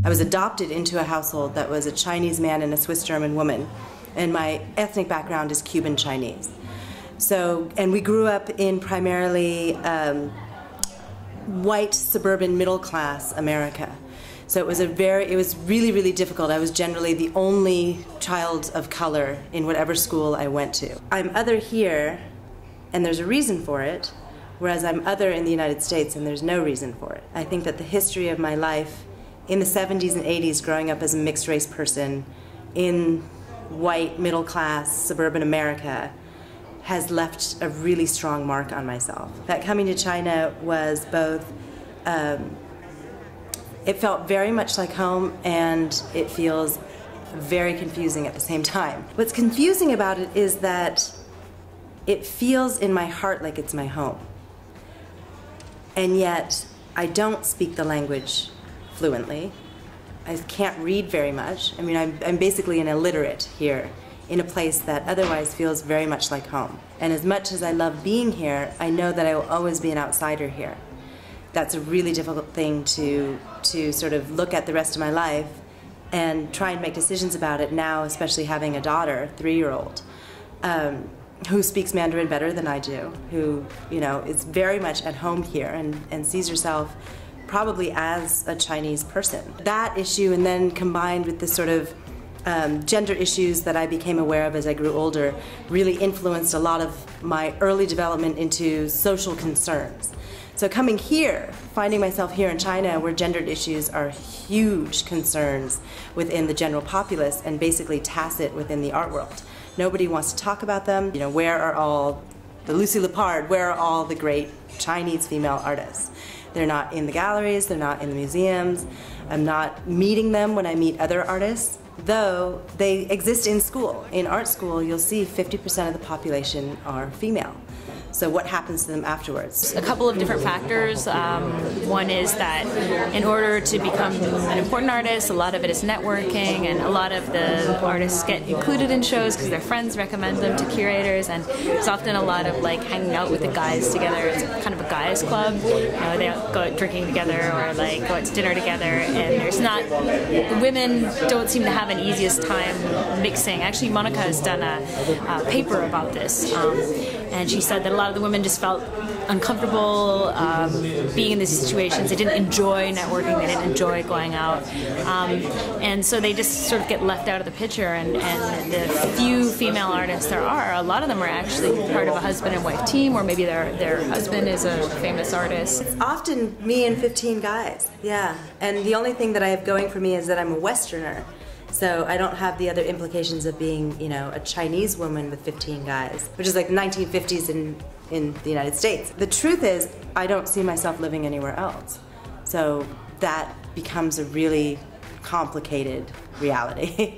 I was adopted into a household that was a Chinese man and a Swiss-German woman, and my ethnic background is Cuban Chinese. So, and we grew up in primarily white, suburban, middle-class America. So it was really, really difficult. I was generally the only child of color in whatever school I went to. I'm other here, and there's a reason for it, whereas I'm other in the United States, and there's no reason for it. I think that the history of my life in the 70s and 80s, growing up as a mixed-race person in white, middle-class, suburban America, has left a really strong mark on myself. That coming to China was both, it felt very much like home, and it feels very confusing at the same time. What's confusing about it is that it feels in my heart like it's my home. And yet, I don't speak the language fluently. I can't read very much. I mean, I'm basically an illiterate here in a place that otherwise feels very much like home. And as much as I love being here, I know that I will always be an outsider here. That's a really difficult thing to sort of look at the rest of my life and try and make decisions about it now, especially having a daughter, 3-year-old, who speaks Mandarin better than I do, who, you know, is very much at home here and sees herself probably as a Chinese person. That issue, and then combined with the sort of gender issues that I became aware of as I grew older, really influenced a lot of my early development into social concerns. So coming here, finding myself here in China where gendered issues are huge concerns within the general populace and basically tacit within the art world. Nobody wants to talk about them. You know, where are all the Lucy Lippard, where are all the great Chinese female artists? They're not in the galleries, they're not in the museums. I'm not meeting them when I meet other artists, though they exist in school. In art school, you'll see 50% of the population are female. So what happens to them afterwards? A couple of different factors. One is that in order to become an important artist, a lot of it is networking, and a lot of the artists get included in shows because their friends recommend them to curators, and there's often a lot of like hanging out with the guys together. It's kind of a guys club. You know, they go out drinking together or like go out to dinner together, and there's not, the women don't seem to have an easiest time mixing. Actually, Monica has done a paper about this, and she said that a lot of the women just felt uncomfortable being in these situations. They didn't enjoy networking, they didn't enjoy going out, and so they just sort of get left out of the picture, and the few female artists there are, a lot of them are actually part of a husband and wife team, or maybe their husband is a famous artist. It's often me and 15 guys, yeah, and the only thing that I have going for me is that I'm a Westerner. So I don't have the other implications of being, you know, a Chinese woman with 15 guys, which is like the 1950s in the United States. The truth is, I don't see myself living anywhere else. So that becomes a really complicated reality.